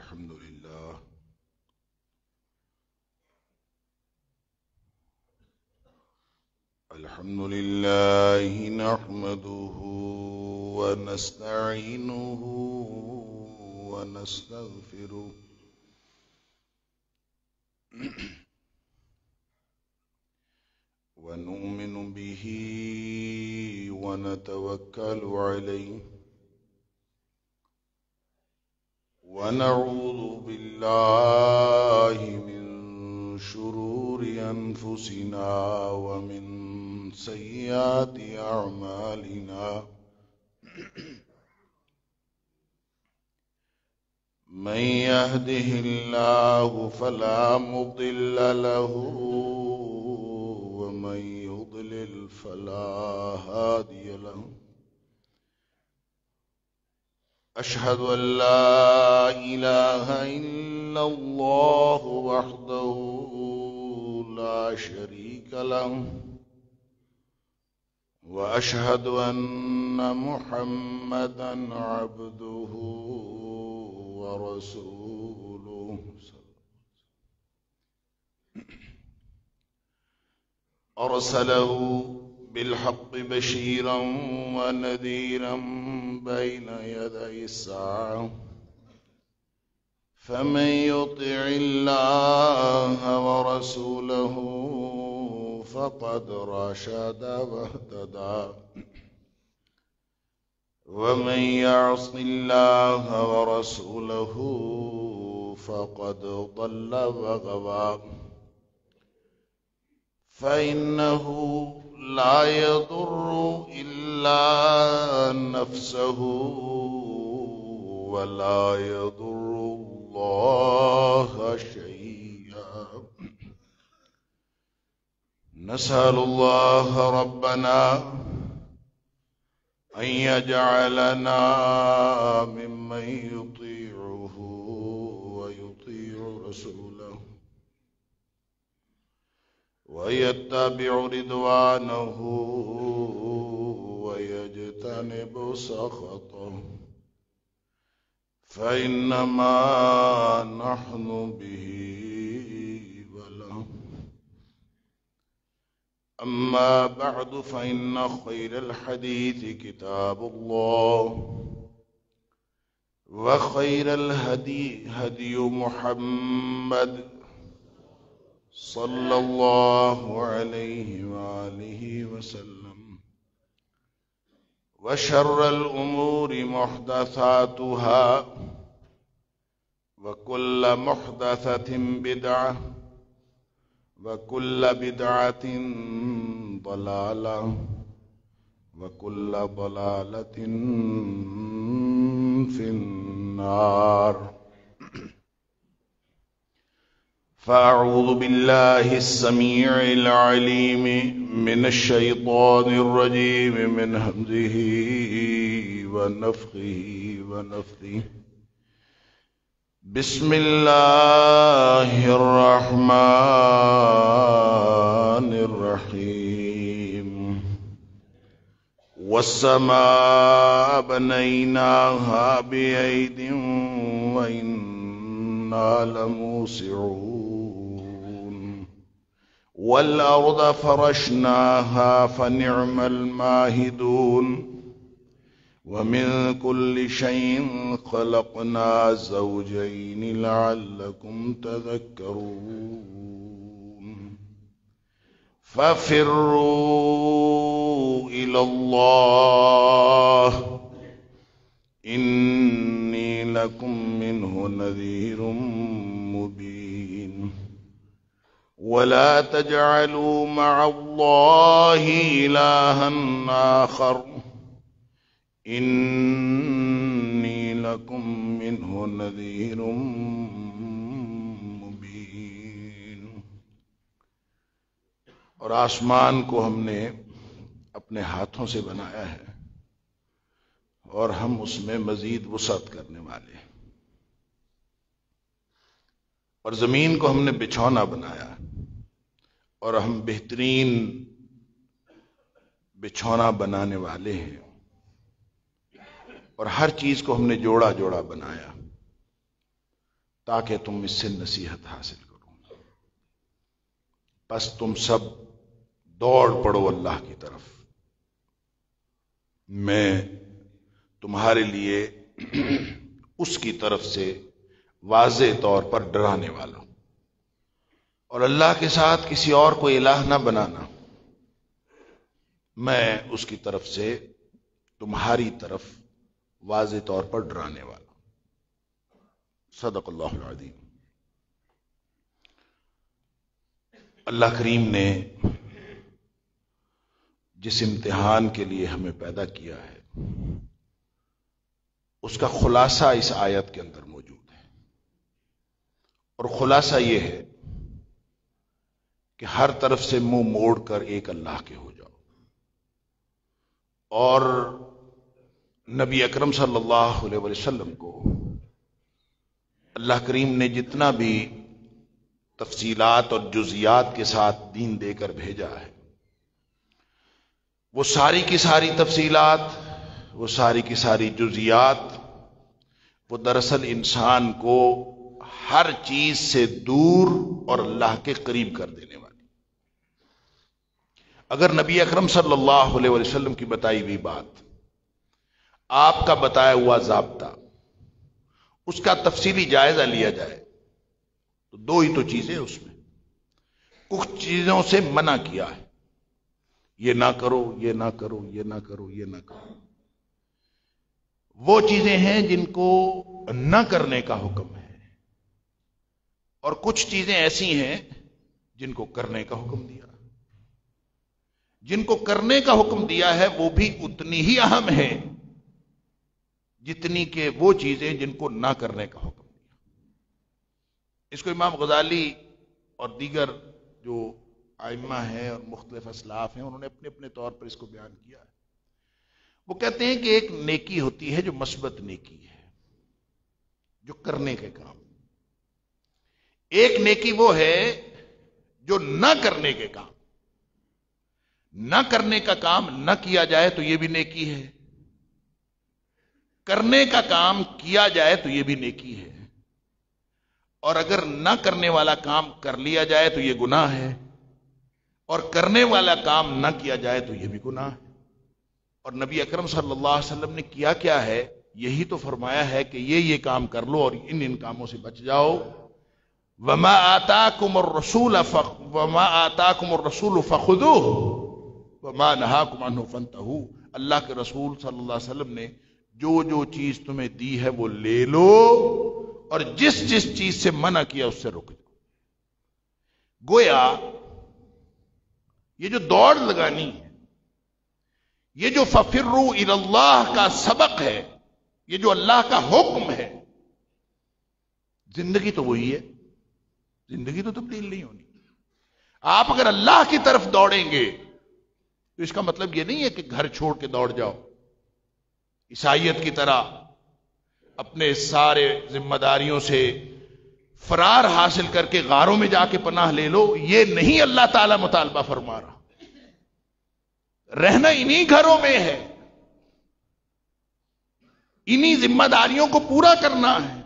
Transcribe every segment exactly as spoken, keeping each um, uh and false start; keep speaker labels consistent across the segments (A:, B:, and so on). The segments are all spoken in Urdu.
A: الحمد لله الحمد لله نحمده ونستعينه ونستغفره ونؤمن به ونتوكل عليه ونعوذ بالله من شرور أنفسنا ومن سيئات أعمالنا من يهده الله فلا مضل له ومن يضلل فلا هادي له أشهد أن لا إله إلا الله وحده لا شريك له وأشهد أن محمدا عبده ورسوله أرسله بالحق بشيرا ونذيرا بين يدي الساعة فمن يطع الله ورسوله فقد رشد واهتدى ومن يعص الله ورسوله فقد ضل وغوى فإنه لا يضر إلا نفسه ولا يضر الله شيئا نسأل الله ربنا أن يجعلنا ممن يطيعه ويطيع رسوله ويتبع رضوانه ويجتنب سخطه فإنما نحن به وله أما بعد فإن خير الحديث كتاب الله وخير الهدي هدي محمد صلى الله عليه وآله وسلم وشر الأمور محدثاتها وكل محدثة بدعة وكل بدعة ضلالة وكل ضلالة في النار فأعوذ بالله السميع العليم من الشيطان الرجيم من همزه ونفخه ونفثه بسم الله الرحمن الرحيم والسماء بنيناها بأيد وإنا لموسعون والأرض فرشناها فنعم الماهدون ومن كل شيء خلقنا زوجين لعلكم تذكرون ففروا إلى الله إني لكم منه نذير مبين ولا تجعلوا مع الله إلها آخر إني لكم منه نذير مبين اور آسمان کو ہم نے اپنے ہاتھوں سے بنایا ہے اور ہم اس میں مزید وسعت کرنے والے ہیں اور زمین کو ہم نے بچھونا بنایا اور ہم بہترین بچھونا بنانے والے ہیں اور ہر چیز کو ہم نے جوڑا جوڑا بنایا تاکہ تم اس سے نصیحت حاصل کرو۔ بس تم سب دوڑ پڑو اللہ کی طرف، میں تمہارے لیے اس کی طرف سے واضح طور پر ڈرانے والا ہوں، اور اللہ کے ساتھ کسی اور کو الہ نہ بنانا، میں اس کی طرف سے تمہاری طرف واضح طور پر ڈرانے والا ہوں۔ صدق اللہ العظیم۔ اللہ کریم نے جس امتحان کے لیے ہمیں پیدا کیا ہے اس کا خلاصہ اس آیت کے اندر موجود ہے، اور خلاصہ یہ ہے کہ ہر طرف سے منہ موڑ کر ایک اللہ کے ہو جاؤ، اور نبی اکرم صلی اللہ علیہ وسلم کو اللہ کریم نے جتنا بھی تفصیلات اور جزیات کے ساتھ دین دے کر بھیجا ہے، وہ ساری کی ساری تفصیلات، وہ ساری کی ساری جزیات، وہ دراصل انسان کو ہر چیز سے دور اور اللہ کے قریب کر دینے والی۔ اگر نبی اکرم صلی اللہ علیہ وسلم کی بتائی ہوئی بات، آپ کا بتایا ہوا ضابطہ، اس کا تفصیلی جائزہ لیا جائے تو دو ہی تو چیزیں اس میں، کچھ چیزوں سے منع کیا ہے، یہ نہ کرو، یہ نہ کرو، یہ نہ کرو، یہ نہ کرو۔ وہ چیزیں ہیں جن کو نہ کرنے کا حکم ہے، اور کچھ چیزیں ایسی ہیں جن کو کرنے کا حکم دیا۔ جن کو کرنے کا حکم دیا ہے وہ بھی اتنی ہی اہم ہے جتنی کہ وہ چیزیں جن کو نہ کرنے کا حکم دیا۔ اس کو امام غزالی اور دیگر جو ائمہ ہیں اور مختلف اسلاف ہیں، انہوں نے اپنے اپنے طور پر اس کو بیان کیا ہے۔ وہ کہتے ہیں کہ ایک نیکی ہوتی ہے جو مثبت نیکی ہے، جو کرنے کے کام۔ ایک نیکی وہ ہے جو نہ کرنے کے کام، نہ کرنے کا کام نہ کیا جائے تو یہ بھی نیکی ہے، کرنے کا کام کیا جائے تو یہ بھی نیکی ہے، اور اگر نہ کرنے والا کام کر لیا جائے تو یہ گناہ ہے، اور کرنے والا کام نہ کیا جائے تو یہ بھی گناہ ہے۔ اور نبی اکرم صلی اللہ علیہ وسلم نے کیا کیا ہے؟ یہی تو فرمایا ہے کہ یہ یہ کام کر لو اور ان ان کاموں سے بچ جاؤ۔ وما آتاکم الرسول وما آتاکم الرسول فخذوہ وما نہاکم عنہ فانتہوا۔ اللہ کے رسول صلی اللہ علیہ وسلم نے جو جو چیز تمہیں دی ہے وہ لے لو، اور جس جس چیز سے منع کیا اس سے رک جاؤ۔ گویا یہ جو دوڑ لگانی ہے، یہ جو ففروا الی اللہ کا سبق ہے، یہ جو اللہ کا حکم ہے، زندگی تو وہی ہے، زندگی تو تبدیل نہیں ہونی۔ آپ اگر اللہ کی طرف دوڑیں گے تو اس کا مطلب یہ نہیں ہے کہ گھر چھوڑ کے دوڑ جاؤ، عیسائیت کی طرح اپنے سارے ذمہ داریوں سے فرار حاصل کر کے غاروں میں جا کے پناہ لے لو۔ یہ نہیں اللہ تعالی مطالبہ فرما رہا۔ رہنا انہی گھروں میں ہے، انہی ذمہ داریوں کو پورا کرنا ہے،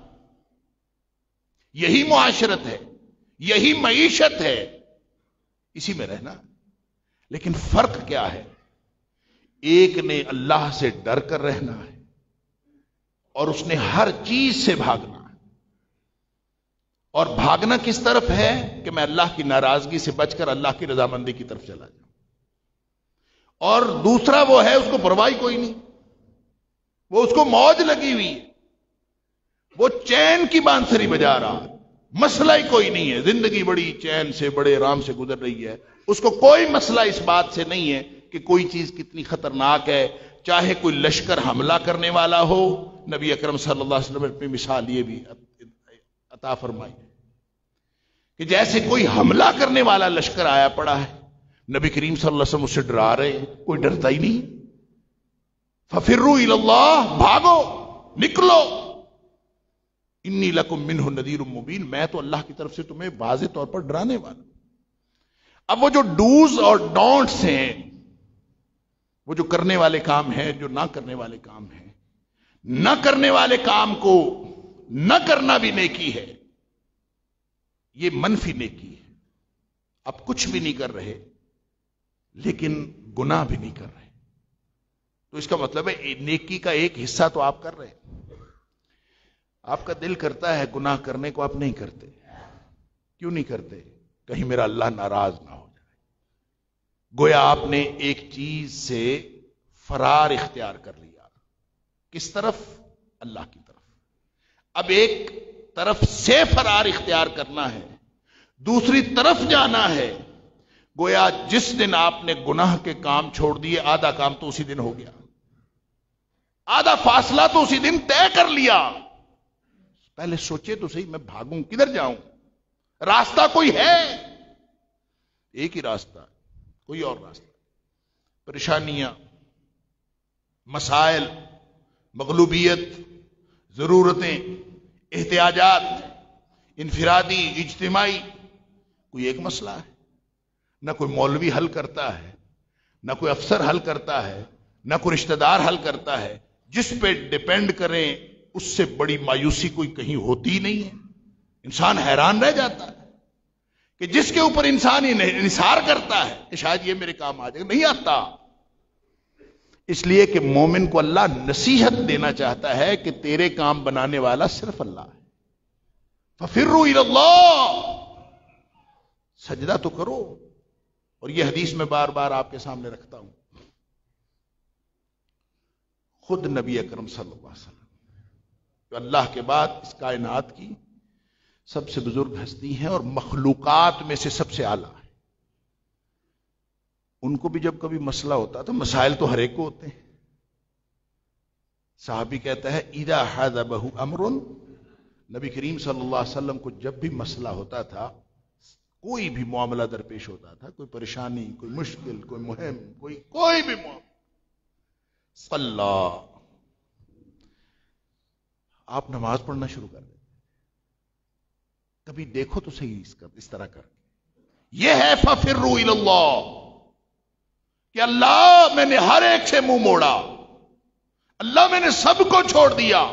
A: یہی معاشرت ہے، یہی معیشت ہے، اسی میں رہنا ہے۔ لیکن فرق کیا ہے؟ ایک نے اللہ سے ڈر کر رہنا ہے اور اس نے ہر چیز سے بھاگنا ہے۔ اور بھاگنا کس طرف ہے؟ کہ میں اللہ کی ناراضگی سے بچ کر اللہ کی رضامندی کی طرف چلا جاؤں۔ اور دوسرا وہ ہے اس کو پرواہی کوئی نہیں، وہ اس کو موج لگی ہوئی ہے، وہ چین کی بانسری بجا رہا ہے، مسئلہ ہی کوئی نہیں ہے، زندگی بڑی چین سے بڑے آرام سے گزر رہی ہے، اس کو کوئی مسئلہ اس بات سے نہیں ہے کہ کوئی چیز کتنی خطرناک ہے، چاہے کوئی لشکر حملہ کرنے والا ہو۔ نبی اکرم صلی اللہ علیہ وسلم نے اپنی مثال یہ بھی عطا فرمائی کہ جیسے کوئی حملہ کرنے والا لشکر آیا پڑا ہے، نبی کریم صلی اللہ علیہ وسلم اس سے ڈرا رہے ہیں، کوئی ڈرتا ہی نہیں۔ ففروا الی اللہ، بھاگو، نکلو، انی لکم منہ نذیر مبین، میں تو اللہ کی طرف سے تمہیں واضح طور پر ڈرانے والا۔ اب وہ جو ڈوز اور ڈونٹس ہیں، وہ جو کرنے والے کام ہیں، جو نہ کرنے والے کام ہیں، نہ کرنے والے کام کو نہ کرنا بھی نیکی ہے، یہ منفی نیکی ہے. آپ کچھ بھی نہیں کر رہے لیکن گناہ بھی نہیں کر رہے، تو اس کا مطلب ہے نیکی کا ایک حصہ تو آپ کر رہے ہیں. آپ کا دل کرتا ہے گناہ کرنے کو، آپ نہیں کرتے. کیوں نہیں کرتے؟ کہیں میرا اللہ ناراض نہ ہو جائے. گویا آپ نے ایک چیز سے فرار اختیار کر لیا. کس طرف؟ اللہ کی طرف. اب ایک طرف سے فرار اختیار کرنا ہے، دوسری طرف جانا ہے. گویا جس دن آپ نے گناہ کے کام چھوڑ دیے، آدھا کام تو اسی دن ہو گیا، آدھا فاصلہ تو اسی دن طے کر لیا. پہلے سوچے تو صحیح، میں بھاگوں کدھر جاؤں؟ راستہ کوئی ہے؟ ایک ہی راستہ، کوئی اور راستہ. پریشانیاں، مسائل، مغلوبیت، ضرورتیں، احتیاجات، انفرادی، اجتماعی، کوئی ایک مسئلہ ہے. نہ کوئی مولوی حل کرتا ہے، نہ کوئی افسر حل کرتا ہے، نہ کوئی رشتہ دار حل کرتا ہے. جس پہ ڈیپینڈ کریں اس سے بڑی مایوسی کوئی کہیں ہوتی نہیں ہے. انسان حیران رہ جاتا ہے کہ جس کے اوپر انسان انحصار کرتا ہے کہ شاید یہ میرے کام آ جائے، نہیں آتا. اس لیے کہ مومن کو اللہ نصیحت دینا چاہتا ہے کہ تیرے کام بنانے والا صرف اللہ ہے. ففروا الی اللہ، سجدہ تو کرو. اور یہ حدیث میں بار بار آپ کے سامنے رکھتا ہوں. خود نبی اکرم صلی اللہ علیہ وسلم جو اللہ کے بعد اس کائنات کی سب سے بزرگ ہستی ہیں اور مخلوقات میں سے سب سے اعلیٰ ہے، ان کو بھی جب کبھی مسئلہ ہوتا تو مسائل تو ہر ایک کو ہوتے ہیں. صحابی کہتا ہے اذا حذبہ امر، نبی کریم صلی اللہ علیہ وسلم کو جب بھی مسئلہ ہوتا تھا، کوئی بھی معاملہ درپیش ہوتا تھا، کوئی پریشانی، کوئی مشکل، کوئی مہم، کوئی کوئی بھی معاملہ، صلی، آپ نماز پڑھنا شروع کر دیتے. کبھی دیکھو تو صحیح اس کا اس طرح کر کے. یہ ہے ففروا الی اللہ کہ اللہ میں نے ہر ایک سے منہ موڑا، اللہ میں نے سب کو چھوڑ دیا.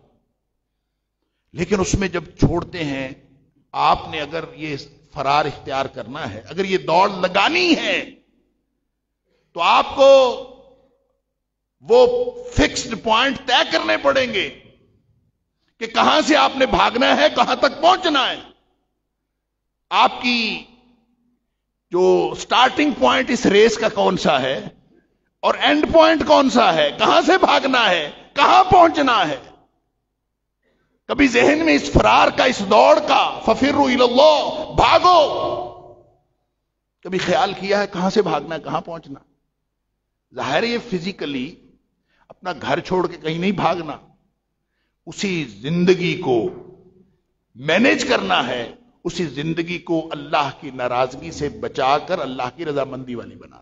A: لیکن اس میں جب چھوڑتے ہیں، آپ نے اگر یہ فرار اختیار کرنا ہے، اگر یہ دوڑ لگانی ہے، تو آپ کو وہ فکسڈ پوائنٹ طے کرنے پڑیں گے کہ کہاں سے آپ نے بھاگنا ہے، کہاں تک پہنچنا ہے. آپ کی جو سٹارٹنگ پوائنٹ اس ریس کا کون سا ہے اور اینڈ پوائنٹ کون سا ہے، کہاں سے بھاگنا ہے، کہاں پہنچنا ہے. کبھی ذہن میں اس فرار کا، اس دوڑ کا، ففروا الی اللہ، بھاگو، کبھی خیال کیا ہے کہاں سے بھاگنا ہے، کہاں پہنچنا؟ ظاہر یہ فزیکلی اپنا گھر چھوڑ کے کہیں نہیں بھاگنا، اسی زندگی کو مینیج کرنا ہے، اسی زندگی کو اللہ کی ناراضگی سے بچا کر اللہ کی رضامندی والی بنا.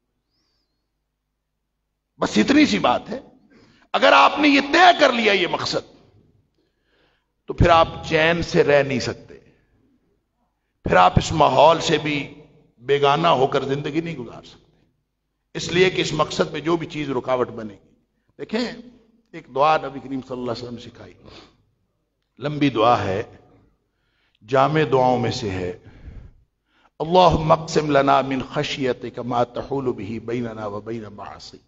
A: بس اتنی سی بات ہے. اگر آپ نے یہ طے کر لیا یہ مقصد، تو پھر آپ چین سے رہ نہیں سکتے، پھر آپ اس ماحول سے بھی بیگانہ ہو کر زندگی نہیں گزار سکتے. اس لیے کہ اس مقصد میں جو بھی چیز رکاوٹ بنے گی. دیکھیں ایک دعا نبی کریم صلی اللہ علیہ وسلم نے سکھائی، لمبی دعا ہے، جامع دعاؤں میں سے ہے. اللہم اقسم لنا من خشیتک ما تحول به بیننا وبین معاصیک،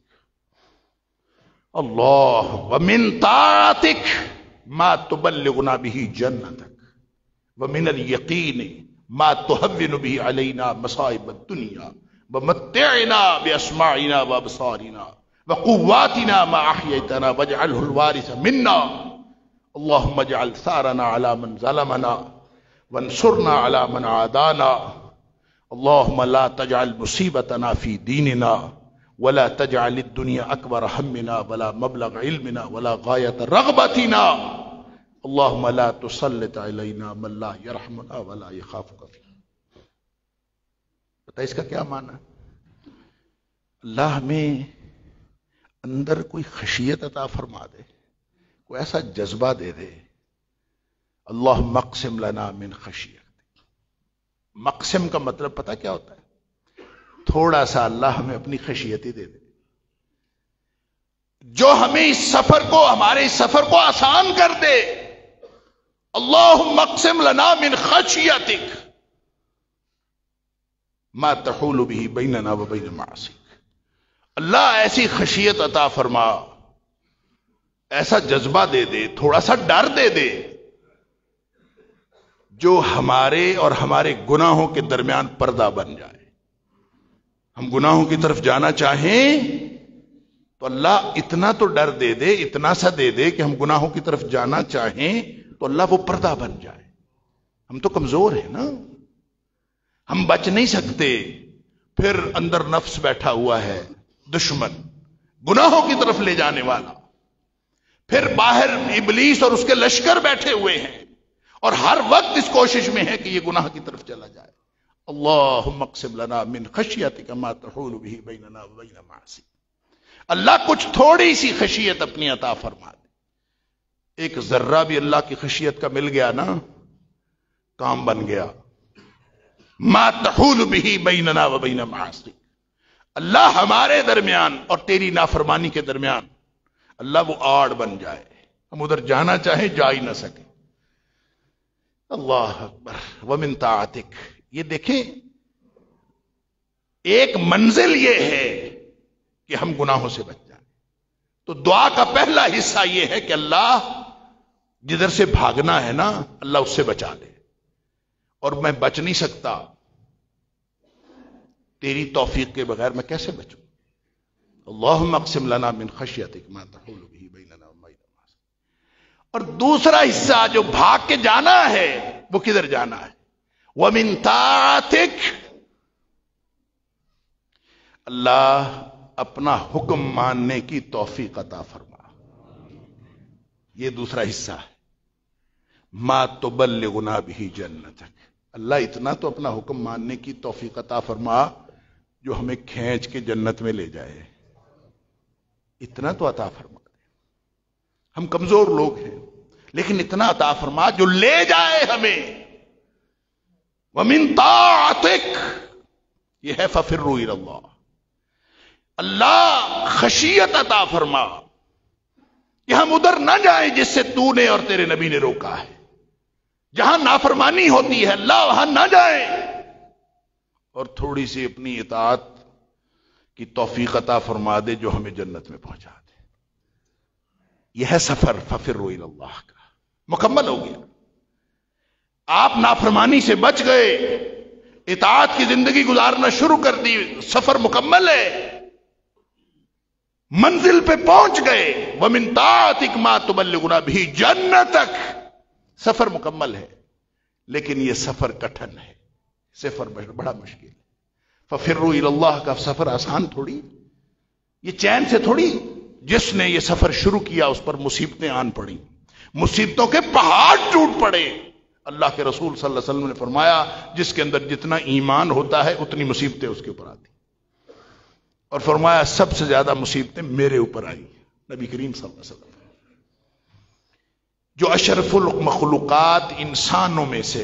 A: اللہ ومن طاعتک ما تبلغنا به جنتک ومن الیقین ما تهون به علینا مصائب الدنیا ومتعنا باسماعنا وابصارنا وقواتنا ما احییتنا واجعله الوارث منا اللهم اجعل ثارنا على من ظلمنا وانصرنا على من عادانا اللهم لا تجعل مصیبتنا في دیننا ولا تجعل الدنيا اکبر همنا ولا مبلغ علمنا ولا غایت رغبتنا اللهم لا تسلط علینا من لا يرحمنا ولا يخافك فينا. پتہ اس کا کیا معنی ہے؟ اللہ ہمیں اندر کوئی خشیت عطا فرما دے، کوئی ایسا جذبہ دے دے. اللہم اقسم لنا من خشیتک. مقسم کا مطلب پتہ کیا ہوتا ہے؟ تھوڑا سا اللہ ہمیں اپنی خشیتی دے دے جو ہمیں اس سفر کو، ہمارے اس سفر کو آسان کر دے. اللہم اقسم لنا من خشیتک ما تحول به بیننا و بین معاصیک. اللہ ایسی خشیت عطا فرما، ایسا جذبہ دے دے، تھوڑا سا ڈر دے دے جو ہمارے اور ہمارے گناہوں کے درمیان پردہ بن جائے. ہم گناہوں کی طرف جانا چاہیں تو اللہ اتنا تو ڈر دے دے، اتنا سا دے دے کہ ہم گناہوں کی طرف جانا چاہیں تو اللہ وہ پردہ بن جائے. ہم تو کمزور ہیں نا، ہم بچ نہیں سکتے. پھر اندر نفس بیٹھا ہوا ہے، دشمن، گناہوں کی طرف لے جانے والا. پھر باہر ابلیس اور اس کے لشکر بیٹھے ہوئے ہیں اور ہر وقت اس کوشش میں ہے کہ یہ گناہ کی طرف چلا جائے. اللہم اقسم لنا من خشیتک ما تحول به بیننا و بین معاصیک. اللہ کچھ تھوڑی سی خشیت اپنی عطا فرما دے. ایک ذرہ بھی اللہ کی خشیت کا مل گیا نا، کام بن گیا. ما تحول به بیننا و بین معاصیک. اللہ ہمارے درمیان اور تیری نافرمانی کے درمیان اللہ وہ آڑ بن جائے، ہم ادھر جانا چاہیں جا ہی نہ سکے. اللہ اکبر. ومن طاعتک. یہ دیکھیں ایک منزل یہ ہے کہ ہم گناہوں سے بچ جائیں. تو دعا کا پہلا حصہ یہ ہے کہ اللہ جدھر سے بھاگنا ہے نا اللہ اس سے بچا لے، اور میں بچ نہیں سکتا تیری توفیق کے بغیر. میں کیسے بچوں؟ اللہم اقسم لنا من خشیتک ما تحول به بیننا و بین معاصیک. اور دوسرا حصہ جو بھاگ کے جانا ہے وہ کدھر جانا ہے؟ وَمِن طاعتک. اللہ اپنا حکم ماننے کی توفیق عطا فرما. یہ دوسرا حصہ ہے. ما تبلغنا به جنتک. اللہ اتنا تو اپنا حکم ماننے کی توفیق عطا فرما جو ہمیں کھینچ کے جنت میں لے جائے. اتنا تو عطا فرما دے. ہم کمزور لوگ ہیں لیکن اتنا عطا فرما جو لے جائے ہمیں. وَمِن طاعتک. یہ ہے فَفِرُّوا إِلَى اللَّهِ. اللہ خشیت عطا فرما کہ ہم ادھر نہ جائیں جس سے تو نے اور تیرے نبی نے روکا ہے. جہاں نافرمانی ہوتی ہے اللہ وہاں نہ جائیں، اور تھوڑی سی اپنی اطاعت کی توفیق عطا فرما دے جو ہمیں جنت میں پہنچا دے. یہ ہے سفر فَفِرُّوا إِلَى اللَّهِ کا. مکمل ہو گیا. آپ نافرمانی سے بچ گئے، اطاعت کی زندگی گزارنا شروع کر دی، سفر مکمل ہے، منزل پہ پہنچ گئے. وَمِن طاعتک ما تبلغنا به جنتک. سفر مکمل ہے لیکن یہ سفر کٹھن ہے، سفر بڑا مشکل ہے. فَفِرُّوا إِلَى اللَّهِ کا سفر آسان تھوڑی، یہ چین سے تھوڑی. جس نے یہ سفر شروع کیا اس پر مصیبتیں آن پڑی، مصیبتوں کے پہاڑ ٹوٹ پڑے. اللہ کے رسول صلی اللہ علیہ وسلم نے فرمایا جس کے اندر جتنا ایمان ہوتا ہے اتنی مصیبتیں اس کے اوپر آتی، اور فرمایا سب سے زیادہ مصیبتیں میرے اوپر آئی. نبی کریم صلی اللہ علیہ وسلم جو اشرف المخلوقات انسانوں میں سے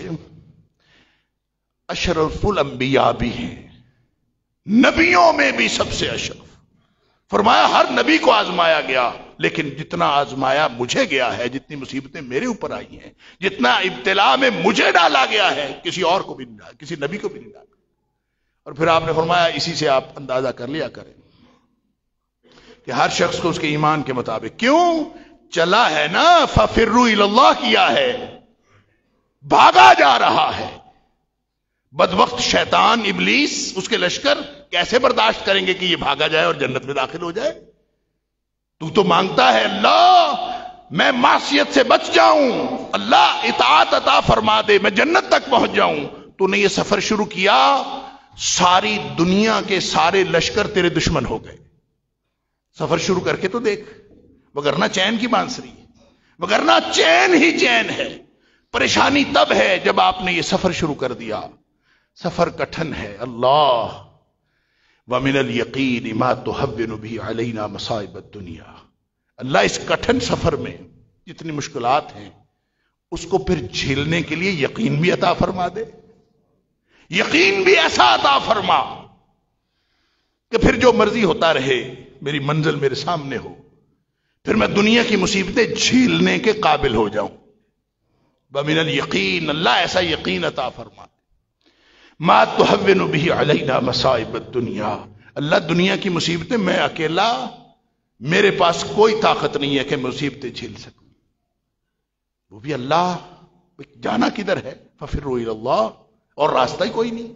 A: اشرف الانبیاء بھی ہیں، نبیوں میں بھی سب سے اشرف. فرمایا ہر نبی کو آزمایا گیا لیکن جتنا آزمایا مجھے گیا ہے، جتنی مصیبتیں میرے اوپر آئی ہیں، جتنا ابتلا میں مجھے ڈالا گیا ہے کسی اور کو بھی نہیں ڈالا، کسی نبی کو بھی نہیں ڈالا. اور پھر آپ نے فرمایا اسی سے آپ اندازہ کر لیا کریں کہ ہر شخص کو اس کے ایمان کے مطابق. کیوں چلا ہے نا فَفِرُّوا إِلَى اللَّهِ کیا ہے، بھاگا جا رہا ہے. بدوقت شیطان ابلیس اس کے لشکر کیسے برداشت کریں گے کہ یہ بھاگا جائے اور جنت میں داخل ہو جائے؟ تو تو مانگتا ہے اللہ میں معصیت سے بچ جاؤں، اللہ اطاعت عطا فرما دے، میں جنت تک پہنچ جاؤں. تو نے یہ سفر شروع کیا، ساری دنیا کے سارے لشکر تیرے دشمن ہو گئے. سفر شروع کر کے تو دیکھ، وگرنہ چین کی بانسری ہے، وگرنہ چین ہی چین ہے. پریشانی تب ہے جب آپ نے یہ سفر شروع کر دیا. سفر کٹھن ہے. اللہ وَمِنَ الْيَقِينِ مَا تُحَوِّنُ بِهِ عَلَيْنَا مَصَائِبَ الدُّنْيَا. اللہ اس کٹھن سفر میں جتنی مشکلات ہیں اس کو پھر جھیلنے کے لیے یقین بھی عطا فرما دے. یقین بھی ایسا عطا فرما کہ پھر جو مرضی ہوتا رہے میری منزل میرے سامنے ہو، پھر میں دنیا کی مصیبتیں جھیلنے کے قابل ہو جاؤں. ومن الیقین، اللہ ایسا یقین عطا فرما دے، ما تہون بہ علینا مصائب الدنیا، اللہ دنیا کی مصیبتیں میں اکیلا، میرے پاس کوئی طاقت نہیں ہے کہ مصیبتیں جھیل سکوں، وہ بھی اللہ جانا کدھر ہے، ففروا الی اللہ، اور راستہ ہی کوئی نہیں،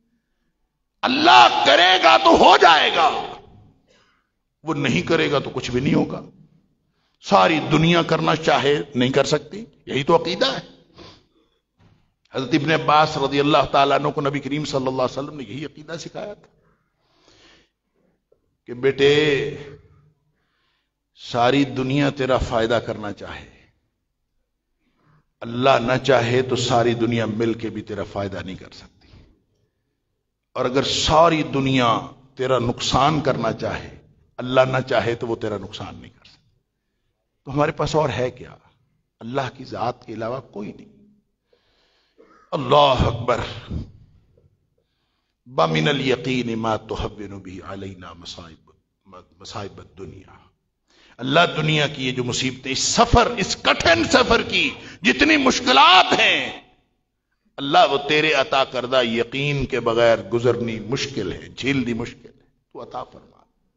A: اللہ کرے گا تو ہو جائے گا، وہ نہیں کرے گا تو کچھ بھی نہیں ہوگا، ساری دنیا کرنا چاہے نہیں کر سکتی، یہی تو عقیدہ ہے۔ حضرت ابن عباس رضی اللہ تعالیٰ عنہ کو نبی کریم صلی اللہ علیہ وسلم نے یہی عقیدہ سکھایا تھا کہ بیٹے ساری دنیا تیرا فائدہ کرنا چاہے، اللہ نہ چاہے تو ساری دنیا مل کے بھی تیرا فائدہ نہیں کر سکتی، اور اگر ساری دنیا تیرا نقصان کرنا چاہے، اللہ نہ چاہے تو وہ تیرا نقصان نہیں کر سکتی، تو ہمارے پاس اور ہے کیا؟ اللہ کی ذات کے علاوہ کوئی نہیں۔ اللہ اکبر۔ بمن الیقین ما تہون بہ علینا مصائب مصائب الدنیا، اللہ دنیا کی یہ جو مصیبتیں، اس سفر، اس کٹھن سفر کی جتنی مشکلات ہیں، اللہ وہ تیرے عطا کردہ یقین کے بغیر گزرنی مشکل ہے، جھیلنی مشکل ہے، تو عطا فرما۔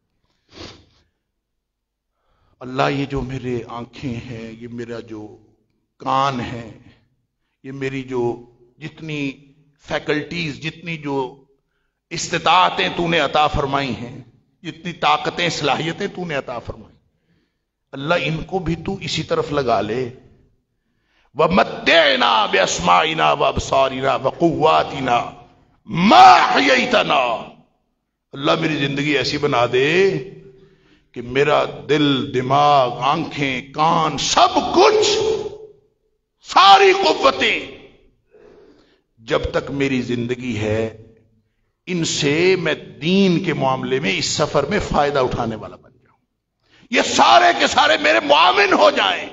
A: اللہ یہ جو میرے آنکھیں ہیں، یہ میرا جو کان ہے، یہ میری جو جتنی فیکلٹیز، جتنی جو استطاعتیں تو نے عطا فرمائی ہیں، جتنی طاقتیں، صلاحیتیں تو نے عطا فرمائی، اللہ ان کو بھی تو اسی طرف لگا لے۔ وَمَتِّعْنَا بِأَسْمَاعِنَا وَأَبْصَارِنَا وَقُوَّاتِنَا مَا أَحْيَيْتَنَا، اللہ میری زندگی ایسی بنا دے کہ میرا دل، دماغ، آنکھیں، کان، سب کچھ، ساری قوتیں جب تک میری زندگی ہے، ان سے میں دین کے معاملے میں، اس سفر میں فائدہ اٹھانے والا بن جاؤں، یہ سارے کے سارے میرے معاون ہو جائیں۔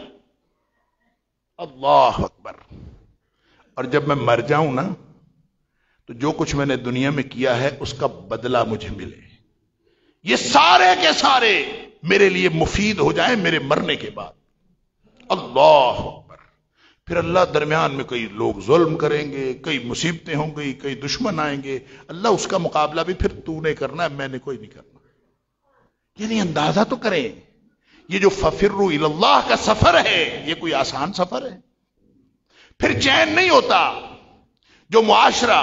A: اللہ اکبر۔ اور جب میں مر جاؤں نا تو جو کچھ میں نے دنیا میں کیا ہے اس کا بدلہ مجھے ملے، یہ سارے کے سارے میرے لیے مفید ہو جائیں میرے مرنے کے بعد۔ اللہ اکبر۔ پھر اللہ درمیان میں کئی لوگ ظلم کریں گے، کئی مصیبتیں ہوں گی، کئی دشمن آئیں گے، اللہ اس کا مقابلہ بھی پھر تو نے کرنا ہے، میں نے کوئی نہیں کرنا۔ یعنی اندازہ تو کریں، یہ جو ففروا الی اللہ کا سفر ہے یہ کوئی آسان سفر ہے؟ پھر چین نہیں ہوتا۔ جو معاشرہ،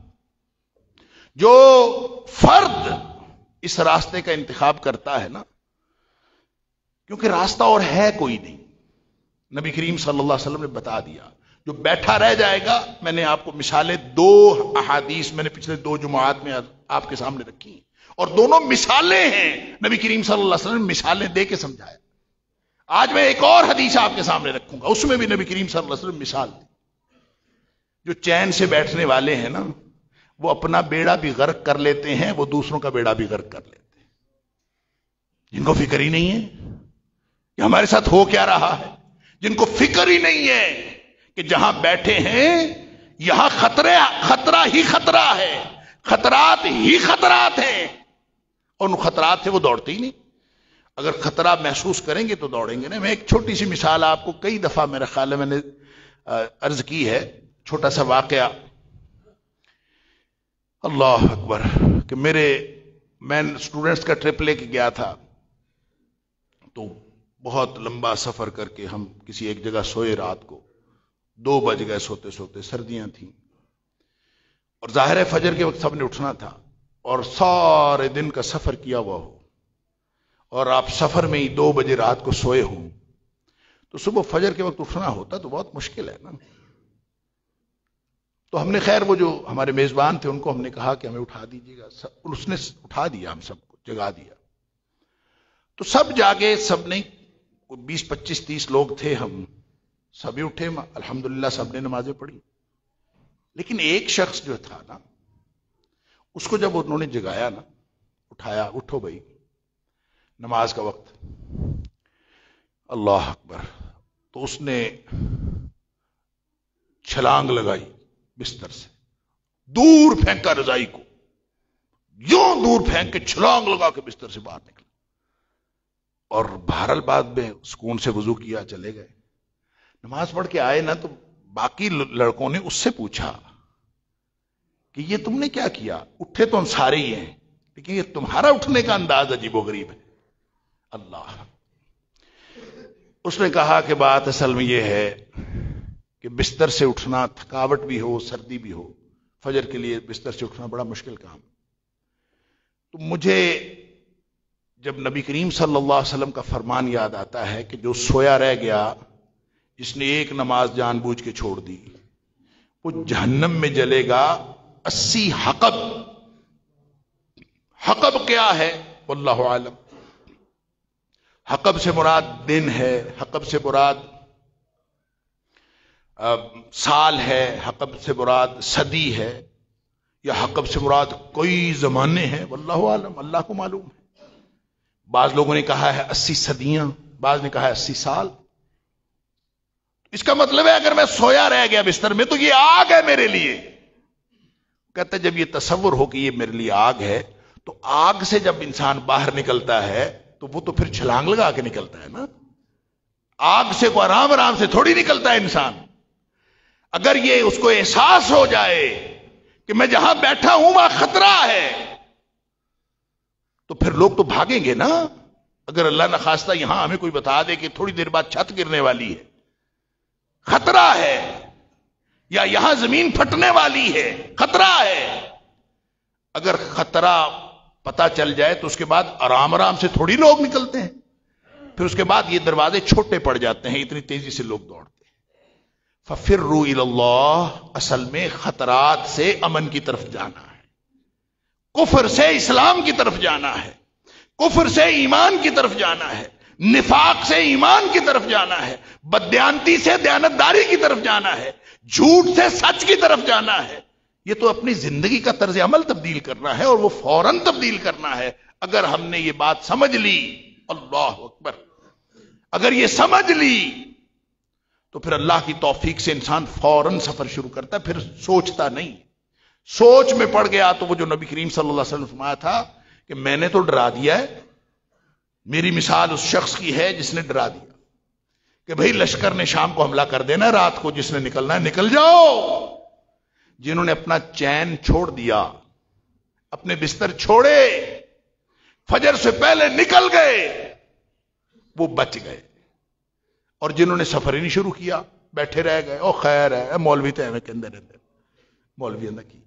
A: جو فرد اس راستے کا انتخاب کرتا ہے نا، کیونکہ راستہ اور ہے کوئی نہیں، نبی کریم صلی اللہ علیہ وسلم نے بتا دیا، جو بیٹھا رہ جائے گا۔ میں نے آپ کو مثالیں، دو احادیث میں نے پچھلے دو جمعات میں آپ کے سامنے رکھی، اور دونوں مثالیں ہیں، نبی کریم صلی اللہ علیہ وسلم نے مثالیں دے کے سمجھایا۔ آج میں ایک اور حدیث آپ کے سامنے رکھوں گا، اس میں بھی نبی کریم صلی اللہ علیہ وسلم مثال دی۔ جو چین سے بیٹھنے والے ہیں نا، وہ اپنا بیڑا بھی غرق کر لیتے ہیں، وہ دوسروں کا بیڑا بھی غرق کر لیتے ہیں، جن کو فکر ہی نہیں ہے کہ ہمارے ساتھ ہو کیا رہا ہے، جن کو فکر ہی نہیں ہے کہ جہاں بیٹھے ہیں یہاں خطرے خطرہ ہی خطرہ ہے، خطرات ہی خطرات ہیں، اور ان خطرات سے وہ دوڑتے ہی نہیں۔ اگر خطرہ محسوس کریں گے تو دوڑیں گے نا۔ میں ایک چھوٹی سی مثال آپ کو کئی دفعہ میرا خیال ہے میں نے عرض کی ہے، چھوٹا سا واقعہ۔ اللہ اکبر، کہ میرے میں اسٹوڈنٹس کا ٹرپ لے کے گیا تھا، تو بہت لمبا سفر کر کے ہم کسی ایک جگہ سوئے، رات کو دو بج گئے سوتے سوتے، سردیاں تھیں، اور ظاہر ہے فجر کے وقت سب نے اٹھنا تھا، اور سارے دن کا سفر کیا ہوا ہو، اور آپ سفر میں ہی دو بجے رات کو سوئے ہوں، تو صبح فجر کے وقت اٹھنا ہوتا تو بہت مشکل ہے نا۔ تو ہم نے خیر وہ جو ہمارے میزبان تھے ان کو ہم نے کہا کہ ہمیں اٹھا دیجیے گا، اس نے اٹھا دیا، ہم سب کو جگا دیا، تو سب جاگے، سب نہیں، بیس پچیس تیس لوگ تھے، ہم سبھی اٹھے، الحمدللہ سب نے نمازیں پڑھی، لیکن ایک شخص جو تھا نا، اس کو جب انہوں نے جگایا نا، اٹھایا، اٹھو بھائی نماز کا وقت، اللہ اکبر، تو اس نے چھلانگ لگائی بستر سے، دور پھینکا رضائی کو، یوں دور پھینک کے چھلانگ لگا کے بستر سے باہر نکلا، اور بہرحال بعد میں سکون سے وضو کیا، چلے گئے۔ نماز پڑھ کے آئے نا تو باقی لڑکوں نے اس سے پوچھا کہ یہ تم نے کیا کیا؟ اٹھے تو ہم سارے ہی ہیں لیکن یہ تمہارا اٹھنے کا انداز عجیب و غریب ہے. اللہ. اس نے کہا کہ بات اصل میں یہ ہے کہ بستر سے اٹھنا، تھکاوٹ بھی ہو، سردی بھی ہو، فجر کے لیے بستر سے اٹھنا بڑا مشکل کام. تو مجھے جب نبی کریم صلی اللہ علیہ وسلم کا فرمان یاد آتا ہے کہ جو سویا رہ گیا، جس نے ایک نماز جان بوجھ کے چھوڑ دی، وہ جہنم میں جلے گا اسی حقب. حقب کیا ہے واللہ عالم. حقب سے مراد دن ہے، حقب سے مراد سال ہے، حقب سے مراد صدی ہے، یا حقب سے مراد کوئی زمانے ہیں، واللہ عالم، اللہ کو معلوم ہے. بعض لوگوں نے کہا ہے اسی صدیاں، بعض نے کہا ہے اسی سال. اس کا مطلب ہے اگر میں سویا رہ گیا بستر میں تو یہ آگ ہے میرے لیے. کہتے جب یہ تصور ہو کہ یہ میرے لیے آگ ہے تو آگ سے جب انسان باہر نکلتا ہے تو وہ تو پھر چھلانگ لگا کے نکلتا ہے نا. آگ سے کوئی آرام آرام سے تھوڑی نکلتا ہے انسان. اگر یہ اس کو احساس ہو جائے کہ میں جہاں بیٹھا ہوں وہاں خطرہ ہے تو پھر لوگ تو بھاگیں گے نا. اگر اللہ نہ خواستہ یہاں ہمیں کوئی بتا دے کہ تھوڑی دیر بعد چھت گرنے والی ہے، خطرہ ہے، یا یہاں زمین پھٹنے والی ہے، خطرہ ہے، اگر خطرہ پتا چل جائے تو اس کے بعد آرام آرام سے تھوڑی لوگ نکلتے ہیں. پھر اس کے بعد یہ دروازے چھوٹے پڑ جاتے ہیں، اتنی تیزی سے لوگ دوڑتے ہیں. فَفِرُّوا إِلَى اللَّهِ، اصل میں خطرات سے امن کی طرف جانا ہے، کفر سے اسلام کی طرف جانا ہے، کفر سے ایمان کی طرف جانا ہے، نفاق سے ایمان کی طرف جانا ہے، بددیانتی سے دیانتداری کی طرف جانا ہے، جھوٹ سے سچ کی طرف جانا ہے. یہ تو اپنی زندگی کا طرز عمل تبدیل کرنا ہے، اور وہ فوراً تبدیل کرنا ہے. اگر ہم نے یہ بات سمجھ لی، اللہ اکبر، اگر یہ سمجھ لی تو پھر اللہ کی توفیق سے انسان فوراً سفر شروع کرتا ہے، پھر سوچتا نہیں. سوچ میں پڑ گیا تو وہ جو نبی کریم صلی اللہ علیہ وسلم نے فرمایا تھا کہ میں نے تو ڈرا دیا ہے، میری مثال اس شخص کی ہے جس نے ڈرا دیا کہ بھئی لشکر نے شام کو حملہ کر دینا، رات کو جس نے نکلنا ہے نکل جاؤ. جنہوں نے اپنا چین چھوڑ دیا، اپنے بستر چھوڑے، فجر سے پہلے نکل گئے، وہ بچ گئے. اور جنہوں نے سفر ہی نہیں شروع کیا، بیٹھے رہ گئے، او خیر ہے، مولوی تو ہمیں کے اندر اندر مولوی اندر کی،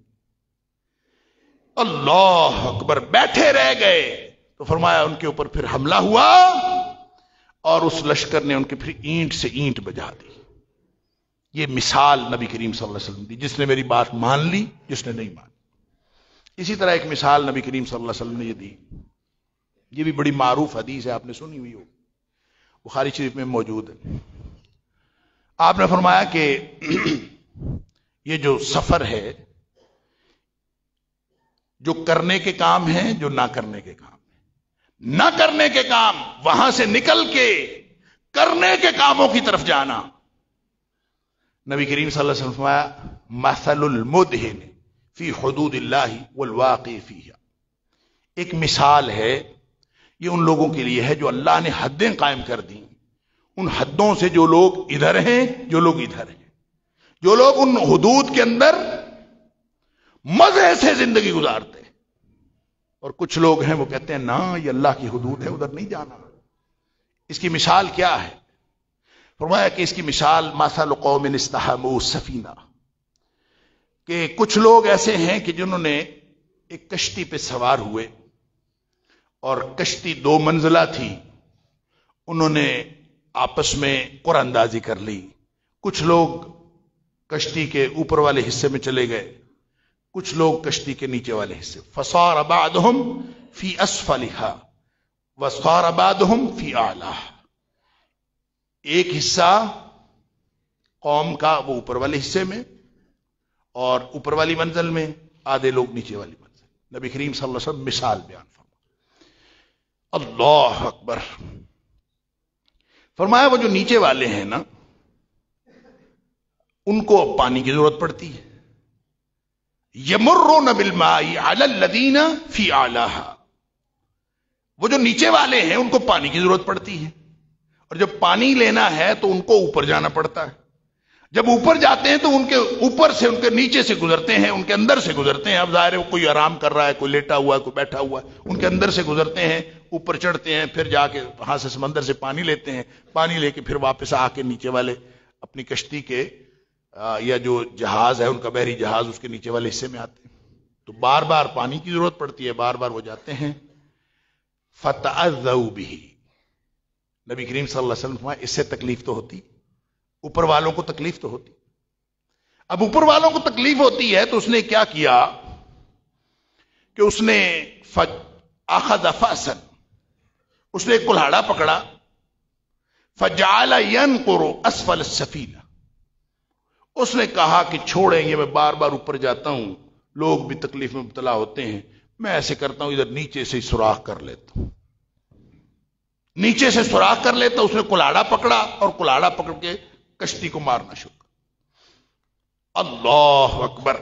A: اللہ اکبر، بیٹھے رہ گئے. تو فرمایا ان کے اوپر پھر حملہ ہوا اور اس لشکر نے ان کے پھر اینٹ سے اینٹ بجا دی. یہ مثال نبی کریم صلی اللہ علیہ وسلم دی، جس نے میری بات مان لی، جس نے نہیں مانی. اسی طرح ایک مثال نبی کریم صلی اللہ علیہ وسلم نے یہ دی، یہ بھی بڑی معروف حدیث ہے، آپ نے سنی ہوئی ہو، بخاری شریف میں موجود ہے. آپ نے فرمایا کہ یہ جو سفر ہے، جو کرنے کے کام ہیں، جو نہ کرنے کے کام ہیں، نہ کرنے کے کام وہاں سے نکل کے کرنے کے کاموں کی طرف جانا. نبی کریم صلی اللہ علیہ وسلم فرمایا مثل المدہن فی حدود اللہ والواقع فیہا، ایک مثال ہے یہ ان لوگوں کے لیے ہے جو اللہ نے حدیں قائم کر دی، ان حدوں سے جو لوگ ادھر ہیں، جو لوگ ادھر ہیں، جو لوگ ان حدود کے اندر مزے سے زندگی گزارتے ہیں. اور کچھ لوگ ہیں وہ کہتے ہیں نا یہ اللہ کی حدود ہے، ادھر نہیں جانا. اس کی مثال کیا ہے؟ فرمایا کہ اس کی مثال مثل قوم استحموا السفینہ، کہ کچھ لوگ ایسے ہیں کہ جنہوں نے ایک کشتی پہ سوار ہوئے اور کشتی دو منزلہ تھی، انہوں نے آپس میں قرآن اندازی کر لی. کچھ لوگ کشتی کے اوپر والے حصے میں چلے گئے، کچھ لوگ کشتی کے نیچے والے حصے. فصار بعضهم فی اسفلها وصار بعضهم فی اعلاها، ایک حصہ قوم کا وہ اوپر والے حصے میں اور اوپر والی منزل میں، آدھے لوگ نیچے والی منزل. نبی کریم صلی اللہ علیہ وسلم مثال بیان فرمایا. اللہ اکبر. فرمایا وہ جو نیچے والے ہیں نا، ان کو پانی کی ضرورت پڑتی ہے. یمرون بالماء علی الذین فی اعلاها، وہ جو نیچے والے ہیں ان کو پانی کی ضرورت پڑتی ہے، اور جب پانی لینا ہے تو ان کو اوپر جانا پڑتا ہے. جب اوپر جاتے ہیں تو ان کے اوپر سے، ان کے نیچے سے گزرتے ہیں، ان کے اندر سے گزرتے ہیں. اب ظاہر ہے کوئی آرام کر رہا ہے، کوئی لیٹا ہوا ہے، کوئی بیٹھا ہوا ہے، ان کے اندر سے گزرتے ہیں، اوپر چڑھتے ہیں، پھر جا کے وہاں سے سمندر سے پانی لیتے ہیں، پانی لے کے پھر واپس آ کے نیچے والے اپنی کشتی کے یا جو جہاز ہے ان کا بحری جہاز اس کے نیچے والے حصے میں آتے ہیں. تو بار بار پانی کی ضرورت پڑتی ہے، بار بار وہ جاتے ہیں. فَتَعَذَّوْا بِهِ، نبی کریم صلی اللہ علیہ وسلم فرمایا اس سے تکلیف تو ہوتی، اوپر والوں کو تکلیف تو ہوتی. اب اوپر والوں کو تکلیف ہوتی ہے تو اس نے کیا کیا کہ اس نے اخذ فأسا، اس نے ایک کلہاڑا پکڑا، فجعل ينقر اسفل السفینہ، اس نے کہا کہ چھوڑیں یہ میں بار بار اوپر جاتا ہوں، لوگ بھی تکلیف میں مبتلا ہوتے ہیں، میں ایسے کرتا ہوں ادھر نیچے سے سوراخ کر لیتا ہوں، نیچے سے سوراخ کر لیتا. اس نے کلاڑا پکڑا اور کلاڑا پکڑ کے کشتی کو مارنا شروع کر. اللہ اکبر.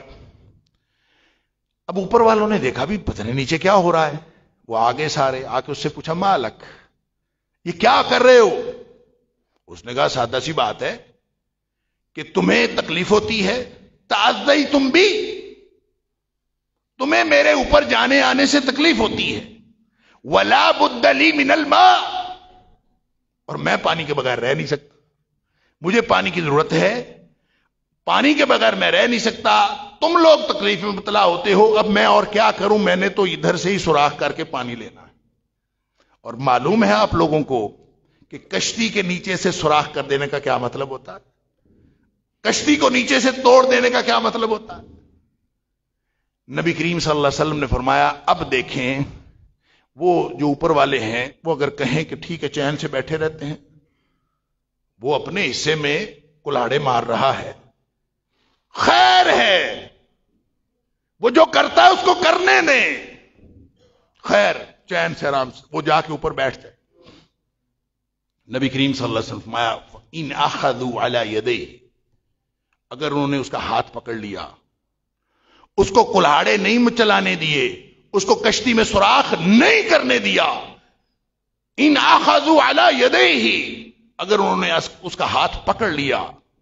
A: اب اوپر والوں نے دیکھا بھی پتہ نہیں نیچے کیا ہو رہا ہے. وہ آگے سارے آ کے اس سے پوچھا مالک، یہ کیا کر رہے ہو؟ اس نے کہا سادہ سی بات ہے کہ تمہیں تکلیف ہوتی ہے، تعزی تم بھی، تمہیں میرے اوپر جانے آنے سے تکلیف ہوتی ہے. ولا بد لی من الماء، اور میں پانی کے بغیر رہ نہیں سکتا، مجھے پانی کی ضرورت ہے، پانی کے بغیر میں رہ نہیں سکتا. تم لوگ تکلیف میں مبتلا ہوتے ہو، اب میں اور کیا کروں؟ میں نے تو ادھر سے ہی سوراخ کر کے پانی لینا ہے. اور معلوم ہے آپ لوگوں کو کہ کشتی کے نیچے سے سوراخ کر دینے کا کیا مطلب ہوتا ہے، کشتی کو نیچے سے توڑ دینے کا کیا مطلب ہوتا ہے. نبی کریم صلی اللہ علیہ وسلم نے فرمایا اب دیکھیں وہ جو اوپر والے ہیں وہ اگر کہیں کہ ٹھیک ہے چین سے بیٹھے رہتے ہیں، وہ اپنے حصے میں کلاڑے مار رہا ہے، خیر ہے، وہ جو کرتا ہے اس کو کرنے دیں، خیر چین سے آرام سے وہ جا کے اوپر بیٹھ جائے. نبی کریم صلی اللہ علیہ وسلم فرمایا ان اخذوا علی یدیہ، اگر انہوں نے اس کا ہاتھ پکڑ لیا، اس کو کلاڑے نہیں چلانے دیے، اس کو کشتی میں سوراخ نہیں کرنے دیا، ان اخذوا علی یدیہ، اگر انہوں نے اس کا ہاتھ پکڑ لیا،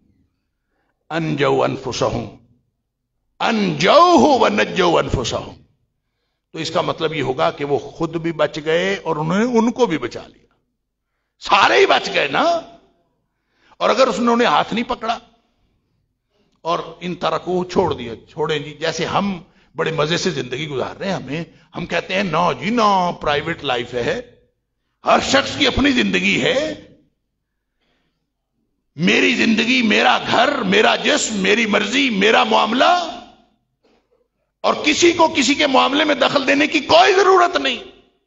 A: انجوا انفسہم انجوہ ونجوا انفسہم، تو اس کا مطلب یہ ہوگا کہ وہ خود بھی بچ گئے اور انہوں نے ان کو بھی بچا لیا، سارے ہی بچ گئے نا. اور اگر اس نے ہاتھ نہیں پکڑا اور ان ترکو چھوڑ دیا، چھوڑیں جی، جیسے ہم بڑے مزے سے زندگی گزار رہے ہیں، ہمیں ہم کہتے ہیں نا جی نا پرائیویٹ لائف ہے، ہر شخص کی اپنی زندگی ہے، میری زندگی، میرا گھر، میرا جسم، میری مرضی، میرا معاملہ، اور کسی کو کسی کے معاملے میں دخل دینے کی کوئی ضرورت نہیں.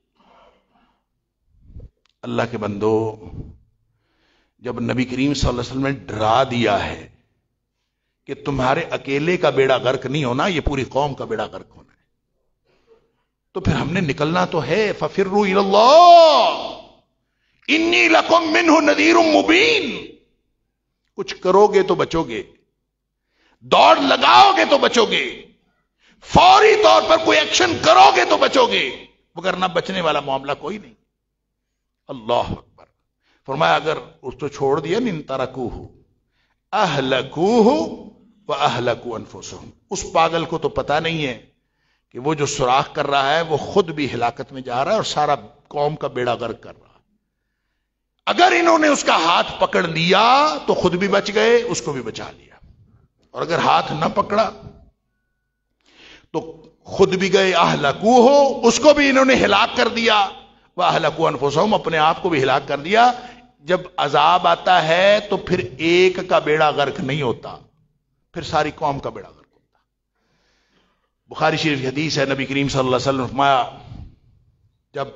A: اللہ کے بندو، جب نبی کریم صلی اللہ علیہ وسلم نے ڈرا دیا ہے کہ تمہارے اکیلے کا بیڑا غرق نہیں ہونا، یہ پوری قوم کا بیڑا غرق ہونا ہے، تو پھر ہم نے نکلنا تو ہے. ففروا الی اللہ انی لکم منہ نذیر مبین. کچھ کرو گے تو بچو گے، دوڑ لگاؤ گے تو بچو گے، فوری طور پر کوئی ایکشن کرو گے تو بچو گے، وگرنہ بچنے والا معاملہ کوئی نہیں. اللہ اکبر. فرمایا اگر اس کو چھوڑ دیا ان ترکوہ اہلکوہ واہلکوا انفسہم، اس پاگل کو تو پتا نہیں ہے کہ وہ جو سوراخ کر رہا ہے وہ خود بھی ہلاکت میں جا رہا ہے اور سارا قوم کا بیڑا غرق کر رہا ہے. اگر انہوں نے اس کا ہاتھ پکڑ لیا تو خود بھی بچ گئے، اس کو بھی بچا لیا، اور اگر ہاتھ نہ پکڑا تو خود بھی گئے، اہلکوہ، اس کو بھی انہوں نے ہلاک کر دیا، واہلکوا انفسہم، اپنے آپ کو بھی ہلاک کر دیا. جب عذاب آتا ہے تو پھر ایک کا بیڑا غرق نہیں ہوتا، پھر ساری قوم کا بیڑا غرق ہوتا. بخاری شریف کی حدیث ہے، نبی کریم صلی اللہ علیہ وسلم نے فرمایا جب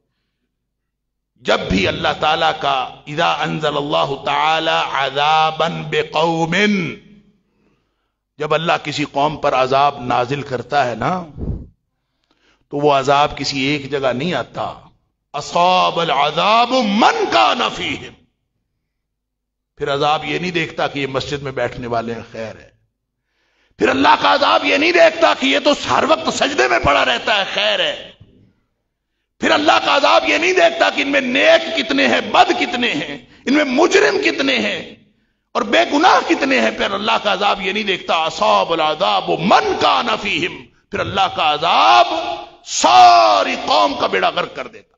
A: جب بھی اللہ تعالیٰ کا اذا انزل اللہ تعالی عذابا بقوم، جب اللہ کسی قوم پر عذاب نازل کرتا ہے نا تو وہ عذاب کسی ایک جگہ نہیں آتا. اصاب العذاب من کان فیہم، پھر عذاب یہ نہیں دیکھتا کہ یہ مسجد میں بیٹھنے والے ہیں، خیر ہے. پھر اللہ کا عذاب یہ نہیں دیکھتا کہ یہ تو ہر وقت سجدے میں پڑا رہتا ہے، خیر ہے. پھر اللہ کا عذاب یہ نہیں دیکھتا کہ ان میں نیک کتنے ہیں، بد کتنے ہیں، ان میں مجرم کتنے ہیں، اور بے گناہ کتنے ہیں، پھر اللہ کا عذاب یہ نہیں دیکھتا اصاب العذاب من کان فیہم، پھر اللہ کا عذاب ساری قوم کا بیڑا غرق کر دیتا۔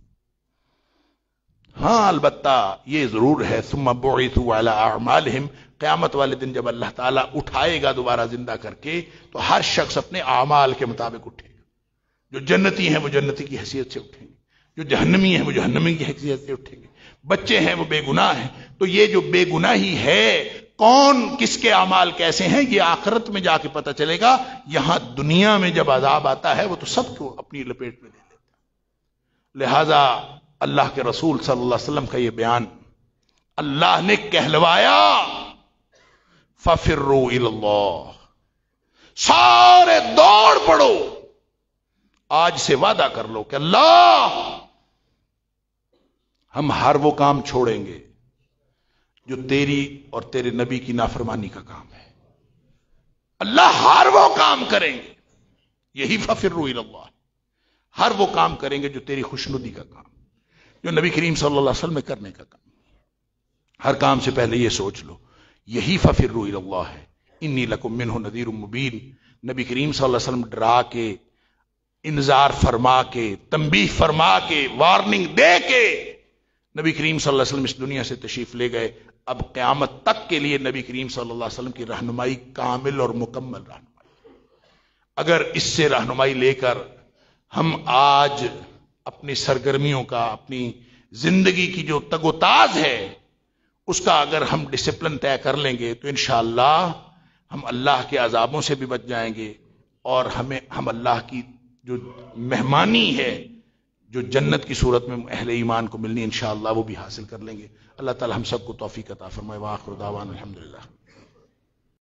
A: ہاں البتہ یہ ضرور ہے ثم بعثوا علی اعمالہم، قیامت والے دن جب اللہ تعالیٰ اٹھائے گا دوبارہ زندہ کر کے تو ہر شخص اپنے اعمال کے مطابق اٹھے گا۔ جو جنتی ہیں وہ جنتی کی حیثیت سے اٹھیں گے، جو جہنمی ہیں وہ جہنمی کی حیثیت سے اٹھیں گے، بچے ہیں وہ بے گناہ ہیں۔ تو یہ جو بے گناہی ہے، کون کس کے اعمال کیسے ہیں، یہ آخرت میں جا کے پتہ چلے گا۔ یہاں دنیا میں جب عذاب آتا ہے وہ تو سب کو اپنی لپیٹ میں لے لیتا ہے۔ لہذا اللہ کے رسول صلی اللہ علیہ وسلم کا یہ بیان اللہ نے کہلوایا فَفِرُّوا إِلَى اللَّهِ، سارے دوڑ پڑو، آج سے وعدہ کر لو کہ اللہ ہم ہر وہ کام چھوڑیں گے جو تیری اور تیرے نبی کی نافرمانی کا کام ہے، اللہ ہر وہ کام کریں گے، یہی فَفِرُّوا إِلَى اللَّهِ، ہر وہ کام کریں گے جو تیری خوشنودی کا کام، جو نبی کریم صلی اللہ علیہ وسلم میں کرنے کا کام۔ ہر کام سے پہلے یہ سوچ لو یہی فَفِرُّوا إِلَى اللَّهِ ہے، انی لکم منہ نذیر مبین۔ نبی کریم صلی اللہ علیہ وسلم ڈرا کے، انذار فرما کے، تنبیہ فرما کے، وارننگ دے کے نبی کریم صلی اللہ علیہ وسلم اس دنیا سے تشریف لے گئے۔ اب قیامت تک کے لیے نبی کریم صلی اللہ علیہ وسلم کی رہنمائی کامل اور مکمل رہنمائی۔ اگر اس سے رہنمائی لے کر ہم آج اپنی سرگرمیوں کا، اپنی زندگی کی جو تگ و تاز ہے اس کا اگر ہم ڈسپلن طے کر لیں گے تو انشاءاللہ ہم اللہ کے عذابوں سے بھی بچ جائیں گے، اور ہمیں ہم اللہ کی جو مہمانی ہے، جو جنت کی صورت میں اہل ایمان کو ملنی انشاءاللہ وہ بھی حاصل کر لیں گے۔ اللہ تعالی ہم سب کو توفیق عطا فرمائے۔ وآخر دعوانا الحمدللہ۔